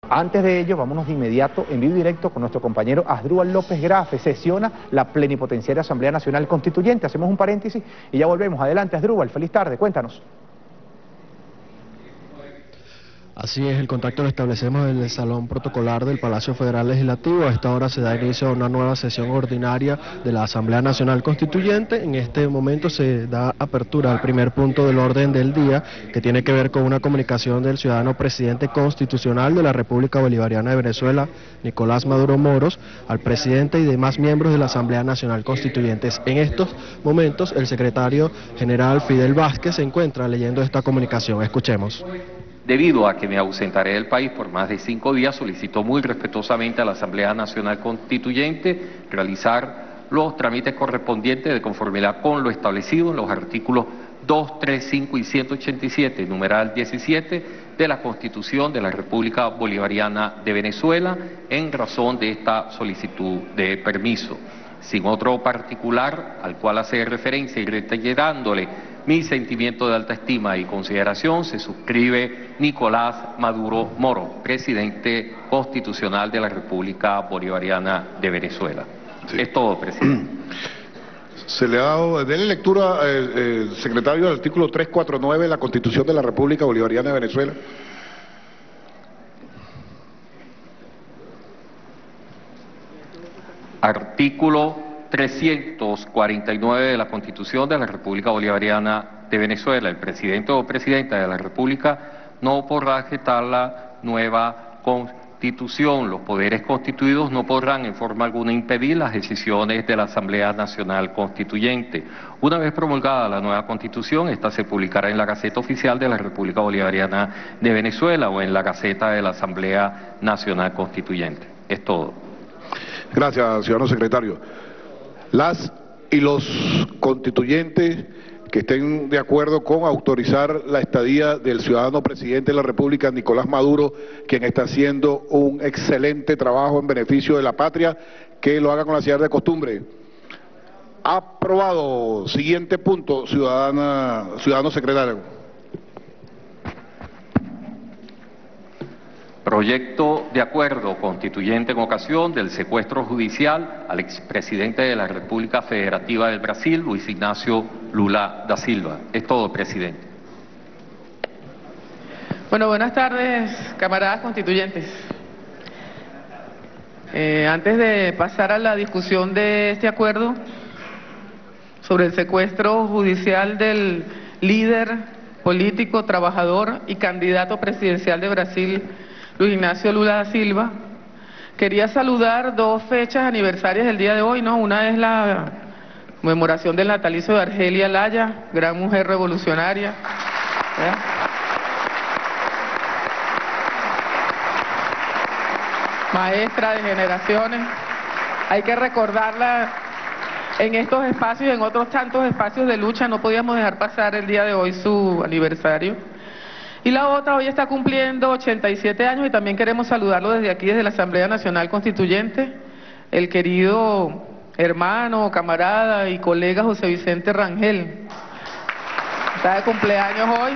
Antes de ello, vámonos de inmediato en vivo y directo con nuestro compañero Asdrúbal López Grafe. Sesiona la plenipotenciaria Asamblea Nacional Constituyente. Hacemos un paréntesis y ya volvemos. Adelante, Asdrúbal. Feliz tarde. Cuéntanos. Así es, el contacto lo establecemos en el Salón Protocolar del Palacio Federal Legislativo. A esta hora se da inicio a una nueva sesión ordinaria de la Asamblea Nacional Constituyente. En este momento se da apertura al primer punto del orden del día, que tiene que ver con una comunicación del ciudadano presidente constitucional de la República Bolivariana de Venezuela, Nicolás Maduro Moros, al presidente y demás miembros de la Asamblea Nacional Constituyente. En estos momentos, el secretario general Fidel Vázquez se encuentra leyendo esta comunicación. Escuchemos. Debido a que me ausentaré del país por más de 5 días, solicito muy respetuosamente a la Asamblea Nacional Constituyente realizar los trámites correspondientes de conformidad con lo establecido en los artículos 2, 3, 5 y 187, numeral 17, de la Constitución de la República Bolivariana de Venezuela, en razón de esta solicitud de permiso. Sin otro particular al cual hacer referencia y reiterándole mi sentimiento de alta estima y consideración, se suscribe Nicolás Maduro Moro, presidente constitucional de la República Bolivariana de Venezuela. Sí. Es todo, presidente. Se le ha dado, déle lectura, secretario, del artículo 349 de la Constitución de la República Bolivariana de Venezuela. Artículo 349 de la Constitución de la República Bolivariana de Venezuela. El presidente o presidenta de la República no podrá agitar la nueva Constitución. Los poderes constituidos no podrán en forma alguna impedir las decisiones de la Asamblea Nacional Constituyente. Una vez promulgada la nueva Constitución, esta se publicará en la Gaceta Oficial de la República Bolivariana de Venezuela o en la Gaceta de la Asamblea Nacional Constituyente. Es todo. Gracias, ciudadano secretario. Las y los constituyentes que estén de acuerdo con autorizar la estadía del ciudadano presidente de la República, Nicolás Maduro, quien está haciendo un excelente trabajo en beneficio de la patria, que lo haga con la ciudad de costumbre. Aprobado. Siguiente punto, ciudadano secretario. Proyecto de acuerdo constituyente en ocasión del secuestro judicial al expresidente de la República Federativa del Brasil, Luis Ignacio Lula da Silva. Es todo, presidente. Bueno, buenas tardes, camaradas constituyentes. Antes de pasar a la discusión de este acuerdo sobre el secuestro judicial del líder político, trabajador y candidato presidencial de Brasil, Luis Ignacio Lula da Silva, quería saludar dos fechas aniversarias del día de hoy, ¿no? Una es la conmemoración del natalicio de Argelia Laya, gran mujer revolucionaria, ¿verdad? Maestra de generaciones. Hay que recordarla en estos espacios y en otros tantos espacios de lucha. No podíamos dejar pasar el día de hoy su aniversario. Y la otra, hoy está cumpliendo 87 años y también queremos saludarlo desde aquí, desde la Asamblea Nacional Constituyente, el querido hermano, camarada y colega José Vicente Rangel. Está de cumpleaños hoy.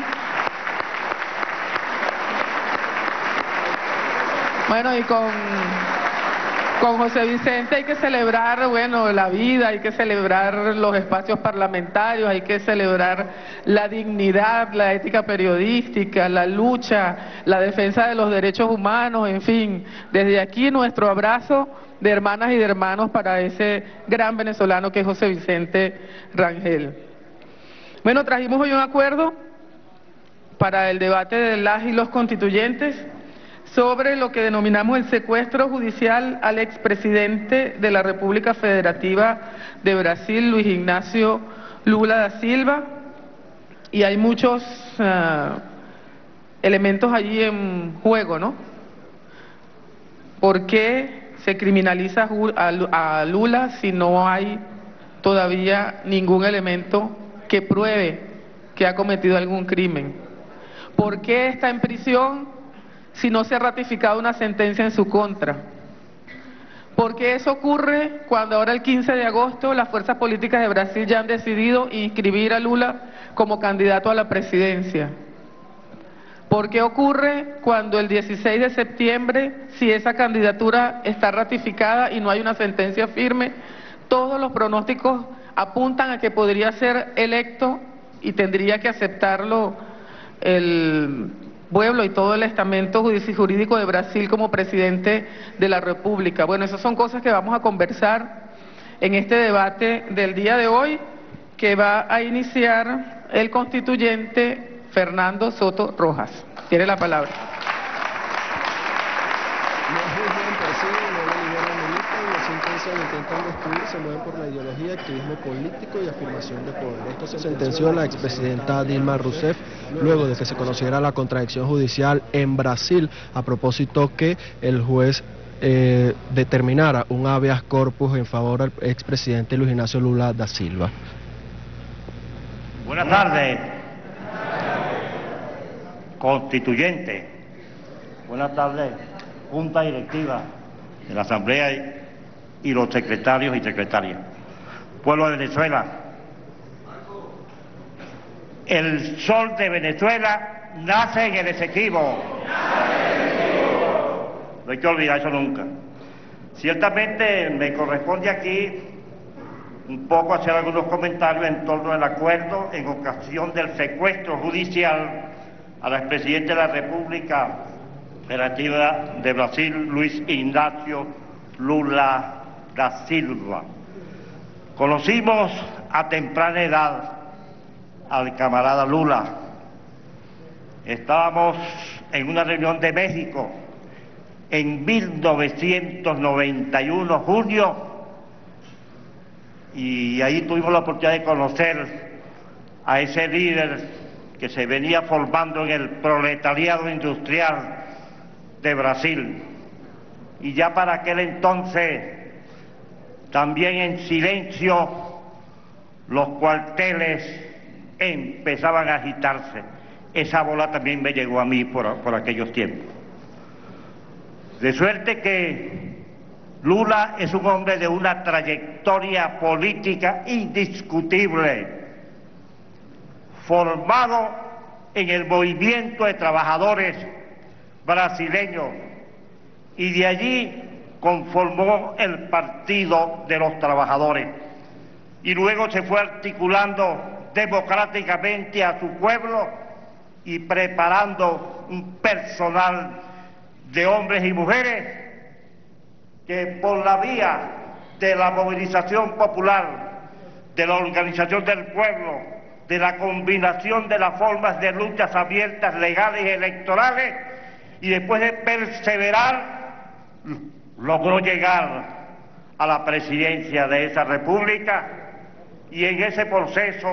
Bueno, y con José Vicente hay que celebrar, bueno, la vida, hay que celebrar los espacios parlamentarios, hay que celebrar la dignidad, la ética periodística, la lucha, la defensa de los derechos humanos, en fin. Desde aquí nuestro abrazo de hermanas y de hermanos para ese gran venezolano que es José Vicente Rangel. Bueno, trajimos hoy un acuerdo para el debate de las y los constituyentes sobre lo que denominamos el secuestro judicial al expresidente de la República Federativa de Brasil, Luis Ignacio Lula da Silva, y hay muchos elementos allí en juego, ¿no? ¿Por qué se criminaliza a Lula si no hay todavía ningún elemento que pruebe que ha cometido algún crimen? ¿Por qué está en prisión si no se ha ratificado una sentencia en su contra? Porque eso ocurre cuando ahora el 15 de agosto las fuerzas políticas de Brasil ya han decidido inscribir a Lula como candidato a la presidencia. ¿Por qué ocurre cuando el 16 de septiembre, si esa candidatura está ratificada y no hay una sentencia firme, todos los pronósticos apuntan a que podría ser electo y tendría que aceptarlo el pueblo y todo el estamento jurídico de Brasil como presidente de la República? Bueno, esas son cosas que vamos a conversar en este debate del día de hoy, que va a iniciar el constituyente Fernando Soto Rojas. Tiene la palabra. Intentan destruir, se mueven por la ideología, activismo político y afirmación de poder. Esto se sentenció la expresidenta Dilma Rousseff luego de que se conociera la contradicción judicial en Brasil a propósito que el juez determinara un habeas corpus en favor del expresidente Luis Ignacio Lula da Silva. Buenas tardes, constituyente. Buenas tardes, junta directiva de la Asamblea y los secretarios y secretarias. Pueblo de Venezuela, el sol de Venezuela nace en el Esequibo. No hay que olvidar eso nunca. Ciertamente me corresponde aquí un poco hacer algunos comentarios en torno al acuerdo en ocasión del secuestro judicial a la expresidenta de la República Federativa de Brasil, Luis Ignacio Lula da Silva. Conocimos a temprana edad al camarada Lula. Estábamos en una reunión de México en 1991, junio, y ahí tuvimos la oportunidad de conocer a ese líder que se venía formando en el proletariado industrial de Brasil. Y ya para aquel entonces, también en silencio, los cuarteles empezaban a agitarse. Esa bola también me llegó a mí por aquellos tiempos. De suerte que Lula es un hombre de una trayectoria política indiscutible, formado en el movimiento de trabajadores brasileños, y de allí conformó el Partido de los Trabajadores, y luego se fue articulando democráticamente a su pueblo y preparando un personal de hombres y mujeres que por la vía de la movilización popular, de la organización del pueblo, de la combinación de las formas de luchas abiertas, legales y electorales, y después de perseverar, logró llegar a la presidencia de esa república, y en ese proceso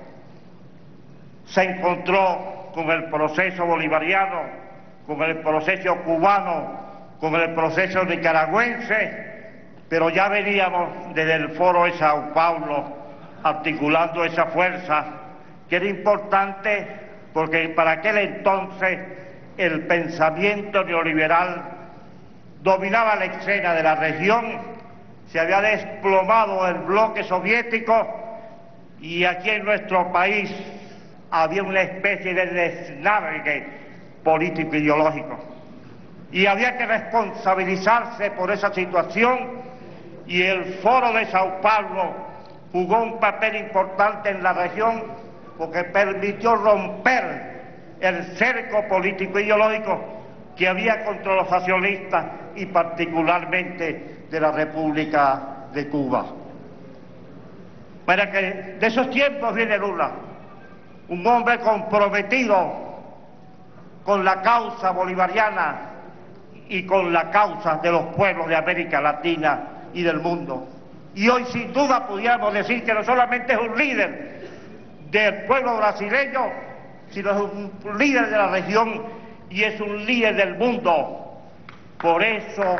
se encontró con el proceso bolivariano, con el proceso cubano, con el proceso nicaragüense, pero ya veníamos desde el Foro de Sao Paulo articulando esa fuerza que era importante porque para aquel entonces el pensamiento neoliberal dominaba la escena de la región, se había desplomado el bloque soviético y aquí en nuestro país había una especie de desnargue político-ideológico. Y había que responsabilizarse por esa situación, y el Foro de Sao Paulo jugó un papel importante en la región porque permitió romper el cerco político-ideológico que había contra los accionistas y particularmente de la República de Cuba. Para que de esos tiempos viene Lula, un hombre comprometido con la causa bolivariana y con la causa de los pueblos de América Latina y del mundo. Y hoy sin duda pudiéramos decir que no solamente es un líder del pueblo brasileño, sino es un líder de la región y es un líder del mundo. Por eso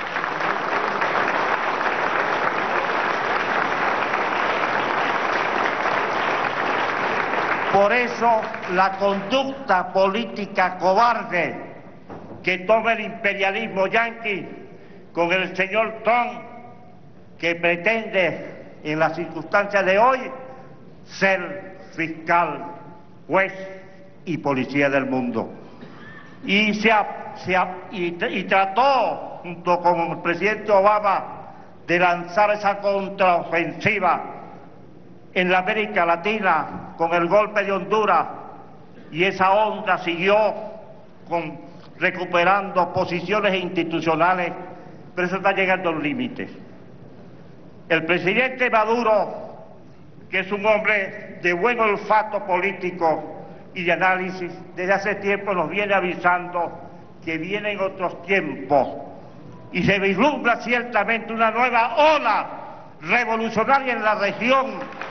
la conducta política cobarde que toma el imperialismo yanqui con el señor Trump, que pretende en las circunstancias de hoy ser fiscal, juez y policía del mundo. y trató, junto con el presidente Obama, de lanzar esa contraofensiva en la América Latina con el golpe de Honduras, y esa onda siguió recuperando posiciones institucionales, pero eso está llegando a un límite. El presidente Maduro, que es un hombre de buen olfato político y de análisis, desde hace tiempo nos viene avisando que vienen otros tiempos y se vislumbra ciertamente una nueva ola revolucionaria en la región.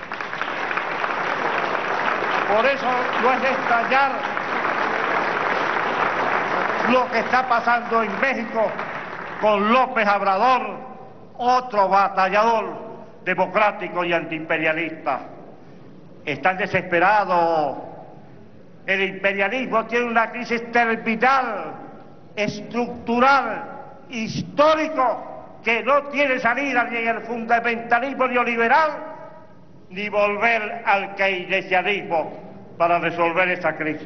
Por eso no es de extrañar lo que está pasando en México con López Obrador, otro batallador democrático y antiimperialista. Están desesperados. El imperialismo tiene una crisis terminal, estructural, histórico, que no tiene salida ni en el fundamentalismo neoliberal, ni volver al keynesianismo para resolver esa crisis.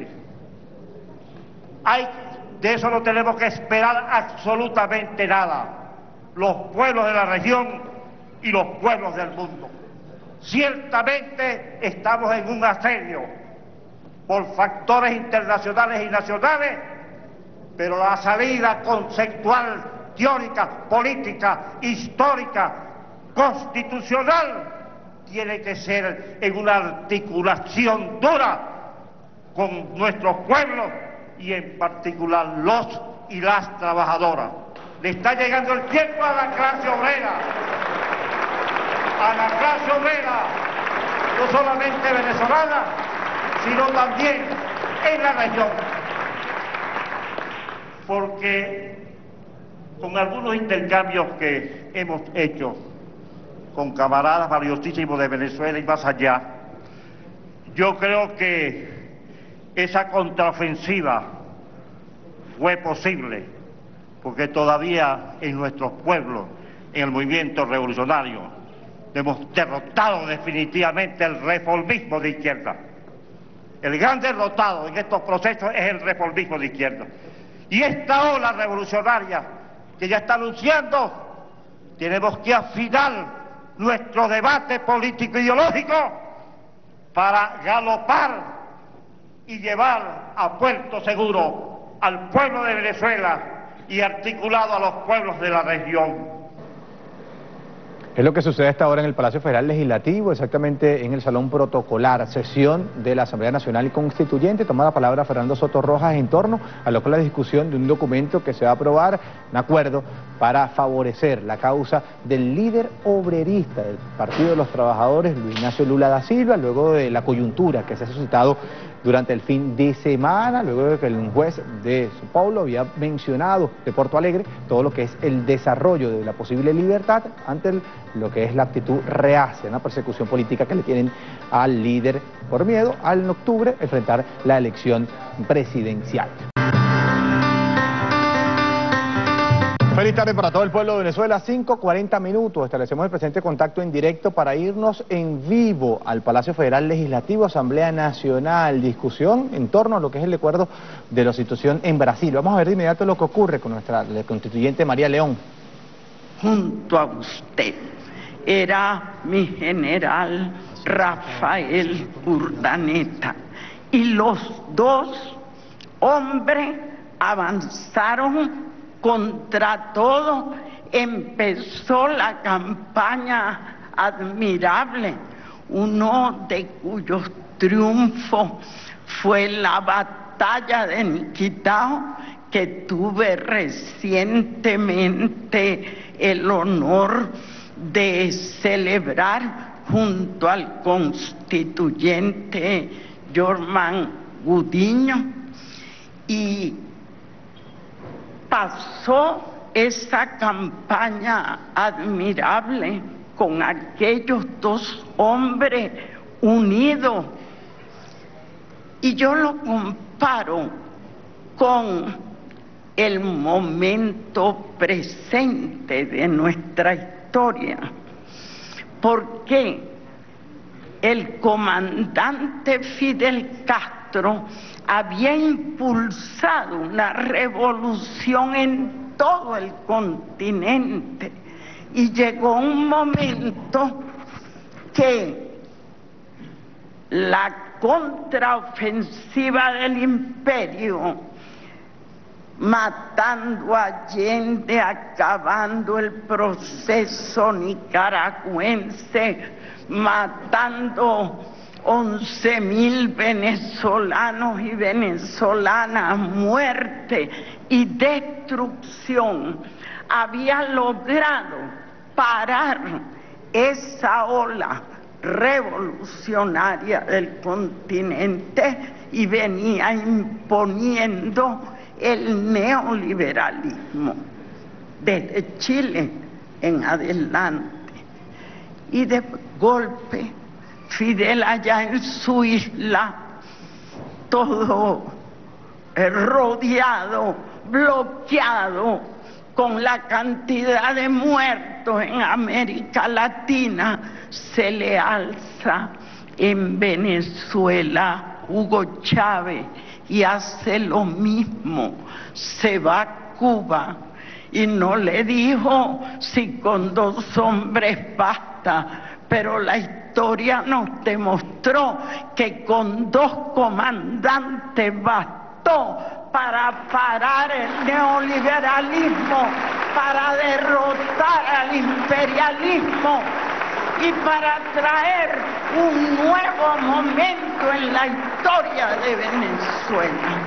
De eso no tenemos que esperar absolutamente nada, los pueblos de la región y los pueblos del mundo. Ciertamente estamos en un asedio por factores internacionales y nacionales, pero la salida conceptual, teórica, política, histórica, constitucional, tiene que ser en una articulación dura con nuestros pueblos y en particular los y las trabajadoras. Le está llegando el tiempo a la clase obrera, no solamente venezolana, sino también en la región. Porque con algunos intercambios que hemos hecho con camaradas valiosísimos de Venezuela y más allá, yo creo que esa contraofensiva fue posible, porque todavía en nuestros pueblos, en el movimiento revolucionario, hemos derrotado definitivamente el reformismo de izquierda. El gran derrotado en estos procesos es el reformismo de izquierda. Y esta ola revolucionaria que ya está anunciando, tenemos que afinar nuestro debate político-ideológico para galopar y llevar a puerto seguro al pueblo de Venezuela y articulado a los pueblos de la región. Es lo que sucede a esta hora en el Palacio Federal Legislativo, exactamente en el Salón Protocolar, sesión de la Asamblea Nacional Constituyente. Toma la palabra Fernando Soto Rojas en torno a lo que es la discusión de un documento que se va a aprobar, un acuerdo para favorecer la causa del líder obrerista del Partido de los Trabajadores, Luis Ignacio Lula da Silva, luego de la coyuntura que se ha suscitado durante el fin de semana, luego de que el juez de São Paulo había mencionado de Porto Alegre todo lo que es el desarrollo de la posible libertad ante lo que es la actitud reacia, una persecución política que le tienen al líder por miedo al en octubre enfrentar la elección presidencial. Feliz tarde para todo el pueblo de Venezuela, 5:40 minutos. Establecemos el presente contacto en directo para irnos en vivo al Palacio Federal Legislativo, Asamblea Nacional, discusión en torno a lo que es el acuerdo de la situación en Brasil. Vamos a ver de inmediato lo que ocurre con nuestra constituyente María León. Junto a usted era mi general Rafael Urdaneta y los dos hombres avanzaron contra todo. Empezó la campaña admirable, uno de cuyos triunfos fue la batalla de Niquitao, que tuve recientemente el honor de celebrar junto al constituyente Jorman Gudiño, y pasó esa campaña admirable con aquellos dos hombres unidos, y yo lo comparo con el momento presente de nuestra historia, porque el comandante Fidel Castro había impulsado una revolución en todo el continente y llegó un momento que la contraofensiva del imperio, matando a Allende, acabando el proceso nicaragüense, matando 11.000 venezolanos y venezolanas, muerte y destrucción, había logrado parar esa ola revolucionaria del continente y venía imponiendo el neoliberalismo desde Chile en adelante. Y de golpe Fidel, allá en su isla, todo rodeado, bloqueado, con la cantidad de muertos en América Latina, se le alza en Venezuela Hugo Chávez y hace lo mismo. Se va a Cuba y no le dijo si con 2 hombres basta, pero la historia nos demostró que con 2 comandantes bastó para parar el neoliberalismo, para derrotar al imperialismo y para traer un nuevo momento en la historia de Venezuela.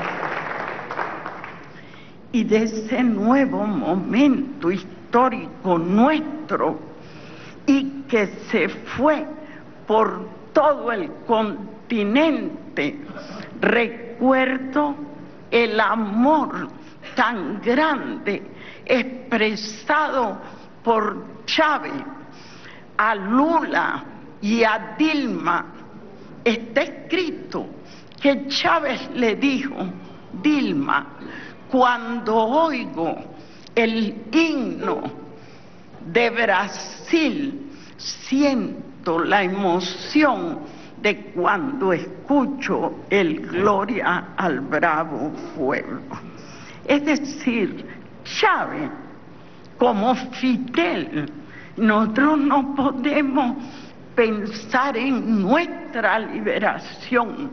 Y de ese nuevo momento histórico nuestro, y que se fue por todo el continente, recuerdo el amor tan grande expresado por Chávez a Lula y a Dilma. Está escrito que Chávez le dijo: Dilma, cuando oigo el himno de Brasil, siento la emoción de cuando escucho el Gloria al bravo pueblo. Es decir, Chávez, como Fidel, nosotros no podemos pensar en nuestra liberación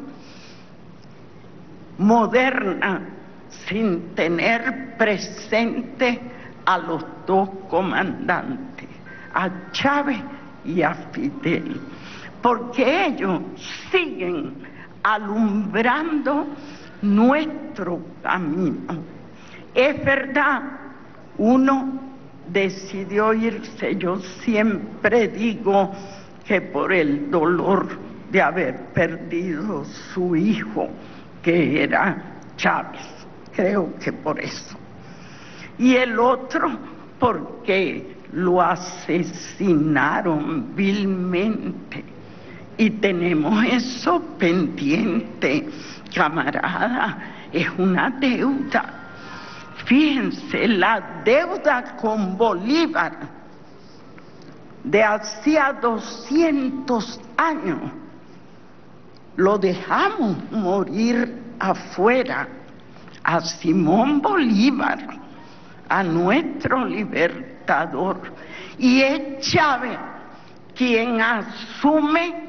moderna sin tener presente a los 2 comandantes, a Chávez y a Fidel, porque ellos siguen alumbrando nuestro camino. Es verdad, uno decidió irse. Yo siempre digo que por el dolor de haber perdido su hijo, que era Chávez, creo que por eso. Y el otro porque lo asesinaron vilmente. Y tenemos eso pendiente, camarada, es una deuda. Fíjense, la deuda con Bolívar de hacía 200 años, lo dejamos morir afuera, a Simón Bolívar, a nuestro libertador, y es Chávez quien asume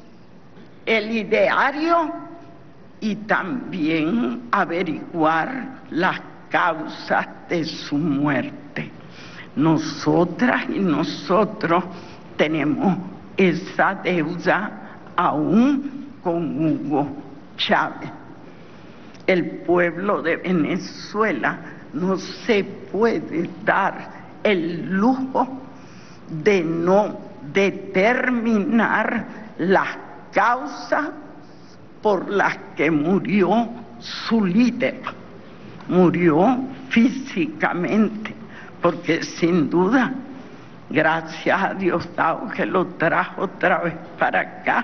el ideario y también averiguar las causas de su muerte. Nosotras y nosotros tenemos esa deuda aún con Hugo Chávez. El pueblo de Venezuela no se puede dar el lujo de no determinar las causas por las que murió su líder. Murió físicamente, porque sin duda, gracias a Diosdado que lo trajo otra vez para acá,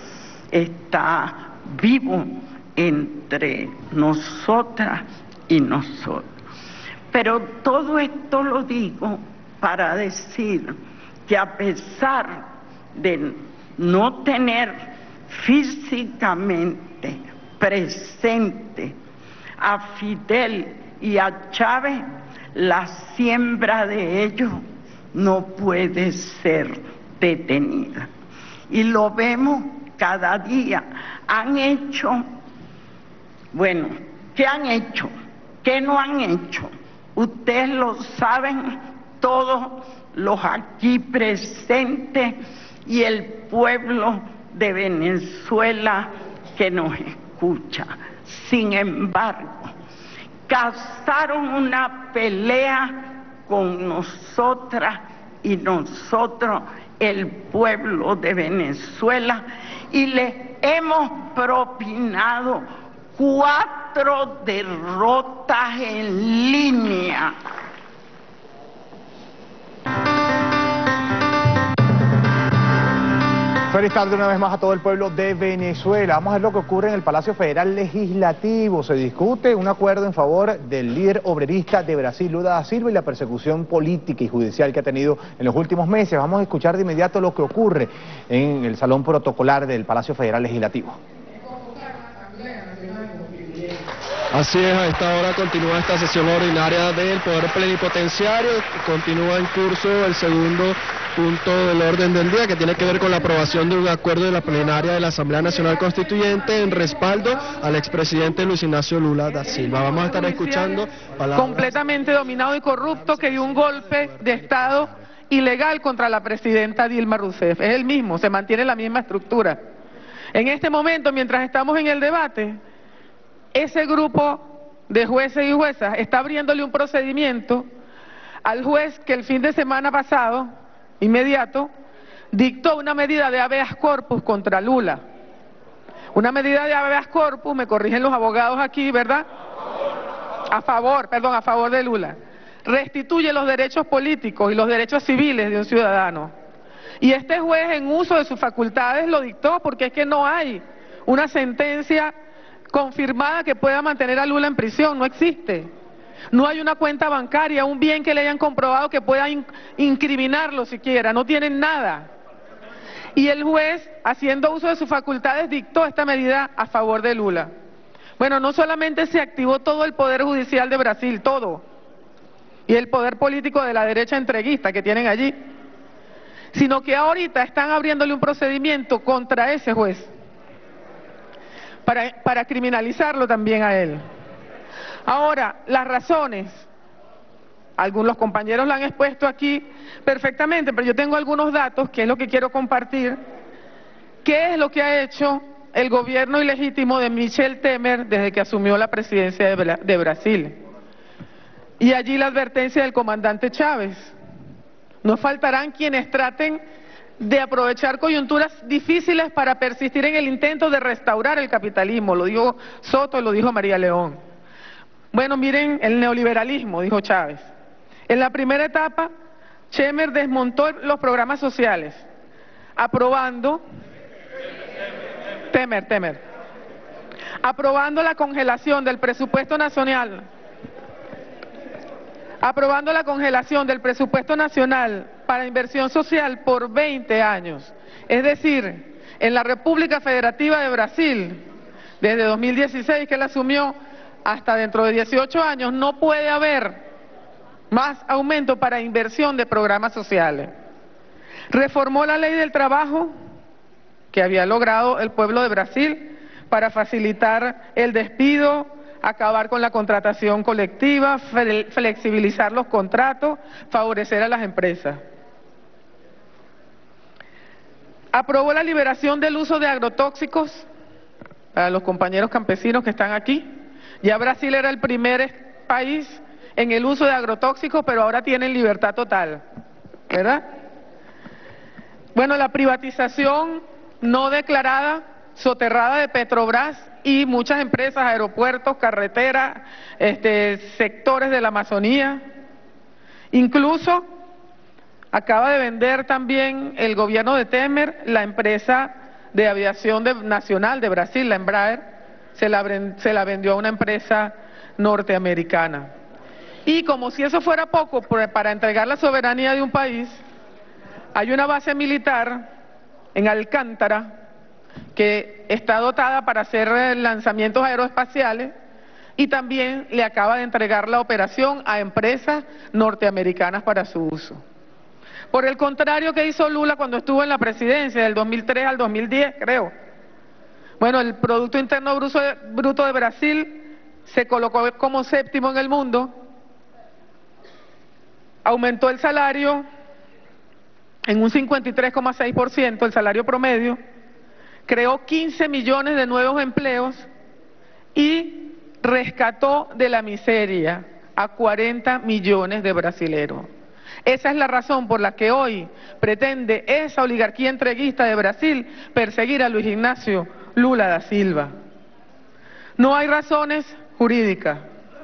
está vivo entre nosotras y nosotros. Pero todo esto lo digo para decir que a pesar de no tener físicamente presente a Fidel y a Chávez, la siembra de ellos no puede ser detenida. Y lo vemos cada día. Han hecho, bueno, ¿qué han hecho? ¿Qué no han hecho? Ustedes lo saben, todos los aquí presentes y el pueblo de Venezuela que nos escucha. Sin embargo, cazaron una pelea con nosotras y nosotros, el pueblo de Venezuela, y le hemos propinado 4 derrotas en línea. Feliz tarde una vez más a todo el pueblo de Venezuela. Vamos a ver lo que ocurre en el Palacio Federal Legislativo. Se discute un acuerdo en favor del líder obrerista de Brasil, Lula da Silva, y la persecución política y judicial que ha tenido en los últimos meses. Vamos a escuchar de inmediato lo que ocurre en el salón protocolar del Palacio Federal Legislativo. Así es, a esta hora continúa esta sesión ordinaria del Poder Plenipotenciario, continúa en curso el segundo punto del orden del día, que tiene que ver con la aprobación de un acuerdo de la plenaria de la Asamblea Nacional Constituyente en respaldo al expresidente Luis Ignacio Lula da Silva. Vamos a estar escuchando palabras. Completamente dominado y corrupto, que dio un golpe de Estado ilegal contra la presidenta Dilma Rousseff. Es el mismo, se mantiene la misma estructura. En este momento, mientras estamos en el debate, ese grupo de jueces y juezas está abriéndole un procedimiento al juez que el fin de semana pasado, inmediato, dictó una medida de habeas corpus contra Lula. Una medida de habeas corpus, me corrigen los abogados aquí, ¿verdad? A favor de Lula. Restituye los derechos políticos y los derechos civiles de un ciudadano. Y este juez, en uso de sus facultades, lo dictó porque es que no hay una sentencia confirmada que pueda mantener a Lula en prisión, no existe. No hay una cuenta bancaria, un bien que le hayan comprobado que pueda incriminarlo siquiera, no tienen nada. Y el juez, haciendo uso de sus facultades, dictó esta medida a favor de Lula. Bueno, no solamente se activó todo el poder judicial de Brasil, todo, y el poder político de la derecha entreguista que tienen allí, sino que ahorita están abriéndole un procedimiento contra ese juez, para criminalizarlo también a él. Ahora, las razones, algunos compañeros la han expuesto aquí perfectamente, pero yo tengo algunos datos, que es lo que quiero compartir. ¿Qué es lo que ha hecho el gobierno ilegítimo de Michel Temer desde que asumió la presidencia de Brasil? Y allí la advertencia del comandante Chávez. No faltarán quienes traten de aprovechar coyunturas difíciles para persistir en el intento de restaurar el capitalismo. Lo dijo Soto y lo dijo María León. Bueno, miren el neoliberalismo, dijo Chávez. En la primera etapa, Temer desmontó los programas sociales, aprobando la congelación del presupuesto nacional, para inversión social por 20 años. Es decir, en la República Federativa de Brasil, desde 2016 que él asumió, hasta dentro de 18 años, no puede haber más aumento para inversión de programas sociales. Reformó la ley del trabajo que había logrado el pueblo de Brasil para facilitar el despido, acabar con la contratación colectiva, flexibilizar los contratos, favorecer a las empresas. Aprobó la liberación del uso de agrotóxicos para los compañeros campesinos que están aquí. Ya Brasil era el primer país en el uso de agrotóxicos, pero ahora tienen libertad total, ¿verdad? Bueno, la privatización no declarada, soterrada de Petrobras y muchas empresas, aeropuertos, carreteras, sectores de la Amazonía. Incluso acaba de vender también el gobierno de Temer la empresa de aviación nacional de Brasil, la Embraer, se la vendió a una empresa norteamericana. Y como si eso fuera poco, para entregar la soberanía de un país, hay una base militar en Alcántara que está dotada para hacer lanzamientos aeroespaciales y también le acaba de entregar la operación a empresas norteamericanas para su uso. Por el contrario, ¿qué hizo Lula cuando estuvo en la presidencia del 2003 al 2010, creo? Bueno, el Producto Interno Bruto de Brasil se colocó como séptimo en el mundo, aumentó el salario en un 53,6%, el salario promedio, creó 15 millones de nuevos empleos y rescató de la miseria a 40 millones de brasileros. Esa es la razón por la que hoy pretende esa oligarquía entreguista de Brasil perseguir a Luis Ignacio Lula da Silva. No hay razones jurídicas,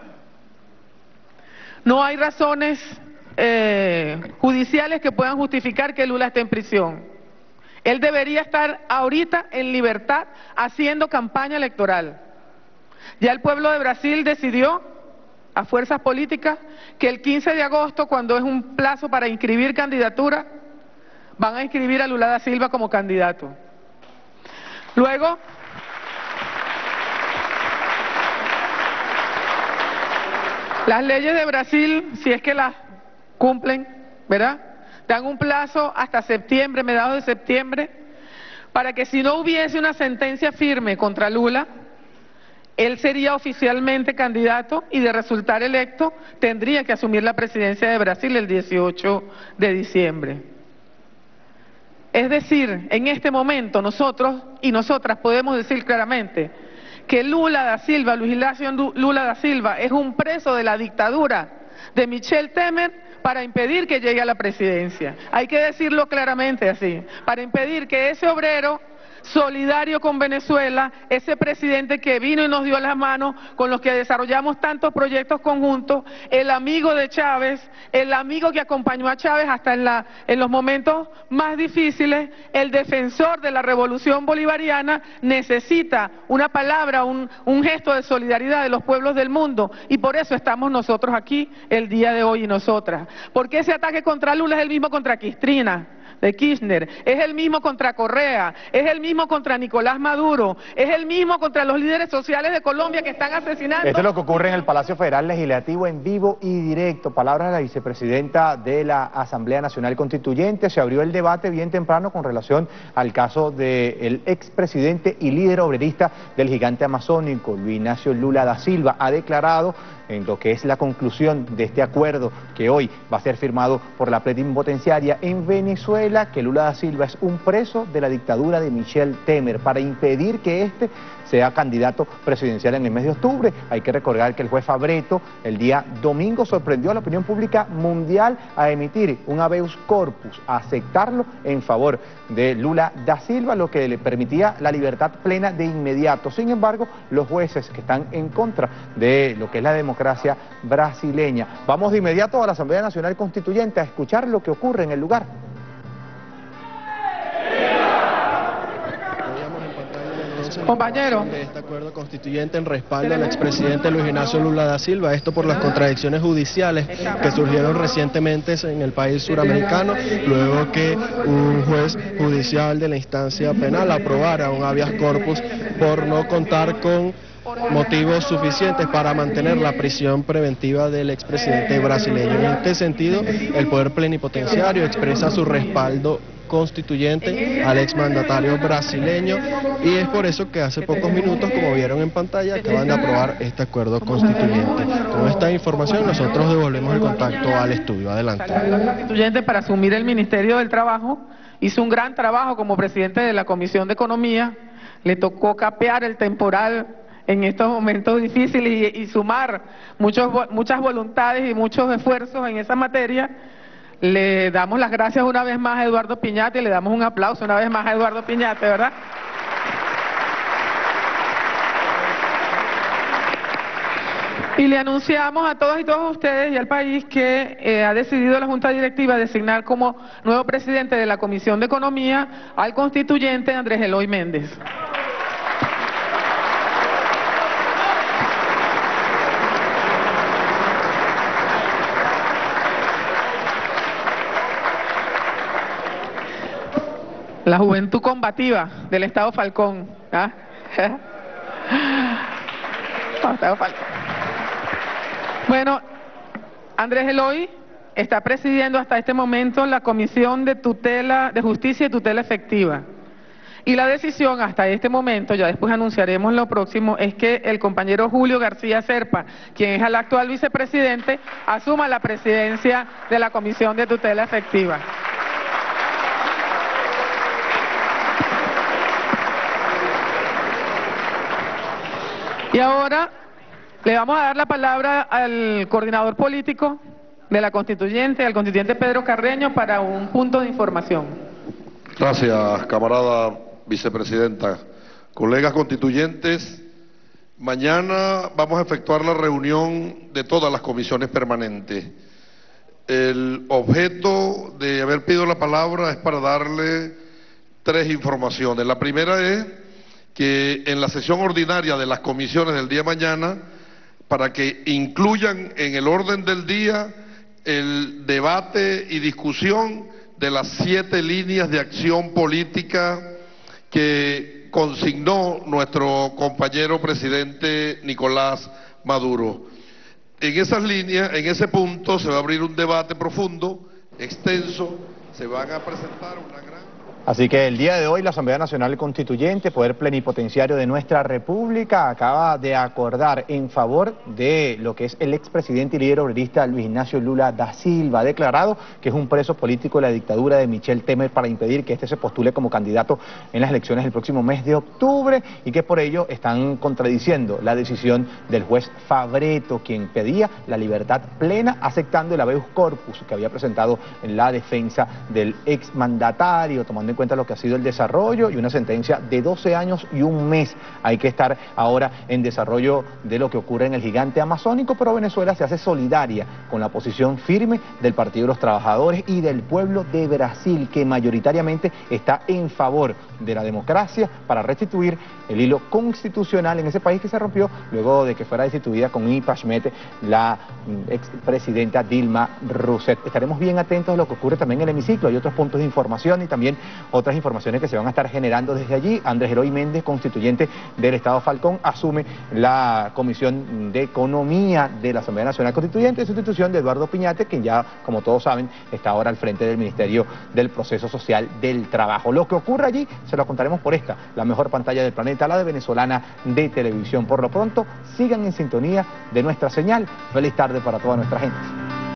no hay razones judiciales que puedan justificar que Lula esté en prisión. Él debería estar ahorita en libertad haciendo campaña electoral. Ya el pueblo de Brasil decidió, a fuerzas políticas, que el 15 de agosto, cuando es un plazo para inscribir candidatura, van a inscribir a Lula da Silva como candidato. Luego, las leyes de Brasil, si es que las cumplen, ¿verdad?, dan un plazo hasta septiembre, mediados de septiembre, para que si no hubiese una sentencia firme contra Lula, él sería oficialmente candidato y de resultar electo tendría que asumir la presidencia de Brasil el 18 de diciembre. Es decir, en este momento nosotros y nosotras podemos decir claramente que Lula da Silva, Luis Ignacio Lula da Silva, es un preso de la dictadura de Michel Temer para impedir que llegue a la presidencia. Hay que decirlo claramente así, para impedir que ese obrero solidario con Venezuela, ese presidente que vino y nos dio las manos, con los que desarrollamos tantos proyectos conjuntos, el amigo de Chávez, el amigo que acompañó a Chávez hasta en los momentos más difíciles, el defensor de la revolución bolivariana, necesita una palabra, un gesto de solidaridad de los pueblos del mundo, y por eso estamos nosotros aquí el día de hoy y nosotras. Porque ese ataque contra Lula es el mismo contra Cristina de Kirchner, es el mismo contra Correa, es el mismo contra Nicolás Maduro, es el mismo contra los líderes sociales de Colombia que están asesinando. Esto es lo que ocurre en el Palacio Federal Legislativo en vivo y directo. Palabras de la vicepresidenta de la Asamblea Nacional Constituyente. Se abrió el debate bien temprano con relación al caso del expresidente y líder obrerista del gigante amazónico, Luis Ignacio Lula da Silva. Ha declarado en lo que es la conclusión de este acuerdo que hoy va a ser firmado por la plenipotenciaria en Venezuela, que Lula da Silva es un preso de la dictadura de Michel Temer para impedir que éste sea candidato presidencial en el mes de octubre. Hay que recordar que el juez Fabretto el día domingo sorprendió a la opinión pública mundial a emitir un habeas corpus, a aceptarlo en favor de Lula da Silva, lo que le permitía la libertad plena de inmediato. Sin embargo, los jueces que están en contra de lo que es la democracia brasileña. Vamos de inmediato a la Asamblea Nacional Constituyente a escuchar lo que ocurre en el lugar. Compañero. De este acuerdo constituyente en respaldo al expresidente Luis Ignacio Lula da Silva, esto por las contradicciones judiciales que surgieron recientemente en el país suramericano, luego que un juez judicial de la instancia penal aprobara un habeas corpus por no contar con motivos suficientes para mantener la prisión preventiva del expresidente brasileño. En este sentido, el poder plenipotenciario expresa su respaldo constituyente al exmandatario brasileño, y es por eso que hace pocos minutos, como vieron en pantalla, acaban de aprobar este acuerdo constituyente. Con esta información nosotros devolvemos el contacto al estudio. Adelante. El constituyente, para asumir el Ministerio del Trabajo, hizo un gran trabajo como presidente de la Comisión de Economía. Le tocó capear el temporal en estos momentos difíciles y sumar muchas voluntades y muchos esfuerzos en esa materia. Le damos las gracias una vez más a Eduardo Piñate, le damos un aplauso una vez más a Eduardo Piñate, ¿verdad? Y le anunciamos a todos y todas ustedes y al país que ha decidido la Junta Directiva designar como nuevo presidente de la Comisión de Economía al constituyente Andrés Eloy Méndez. La juventud combativa del Estado Falcón. ¿Ah? Estado Falcón. Bueno, Andrés Eloy está presidiendo hasta este momento la Comisión de Justicia y Tutela Efectiva. Y la decisión hasta este momento, ya después anunciaremos lo próximo, es que el compañero Julio García Serpa, quien es el actual vicepresidente, asuma la presidencia de la Comisión de Tutela Efectiva. Y ahora le vamos a dar la palabra al coordinador político de la constituyente, al constituyente Pedro Carreño, para un punto de información. Gracias, camarada vicepresidenta. Colegas constituyentes, mañana vamos a efectuar la reunión de todas las comisiones permanentes. El objeto de haber pedido la palabra es para darle 3 informaciones. La primera es que en la sesión ordinaria de las comisiones del día de mañana, para que incluyan en el orden del día el debate y discusión de las 7 líneas de acción política que consignó nuestro compañero presidente Nicolás Maduro. En esas líneas, en ese punto, se va a abrir un debate profundo, extenso, se van a presentar una gran... Así que el día de hoy la Asamblea Nacional Constituyente, poder plenipotenciario de nuestra República, acaba de acordar en favor de lo que es el expresidente y líder obrerista Luis Ignacio Lula da Silva. Ha declarado que es un preso político de la dictadura de Michel Temer para impedir que éste se postule como candidato en las elecciones del próximo mes de octubre y que por ello están contradiciendo la decisión del juez Fabretto, quien pedía la libertad plena aceptando el habeas corpus que había presentado en la defensa del exmandatario, tomando en cuenta lo que ha sido el desarrollo y una sentencia de 12 años y un mes. Hay que estar ahora en desarrollo de lo que ocurre en el gigante amazónico, pero Venezuela se hace solidaria con la posición firme del Partido de los Trabajadores y del pueblo de Brasil, que mayoritariamente está en favor de la democracia para restituir el hilo constitucional en ese país que se rompió luego de que fuera destituida con impeachment la expresidenta Dilma Rousseff. Estaremos bien atentos a lo que ocurre también en el hemiciclo. Hay otros puntos de información y también otras informaciones que se van a estar generando desde allí. Andrés Eloy Méndez, constituyente del Estado Falcón, asume la Comisión de Economía de la Asamblea Nacional Constituyente, sustitución de Eduardo Piñate, quien ya, como todos saben, está ahora al frente del Ministerio del Proceso Social del Trabajo. Lo que ocurre allí se lo contaremos por esta, la mejor pantalla del planeta, la de Venezolana de Televisión. Por lo pronto, sigan en sintonía de nuestra señal. Feliz tarde para toda nuestra gente.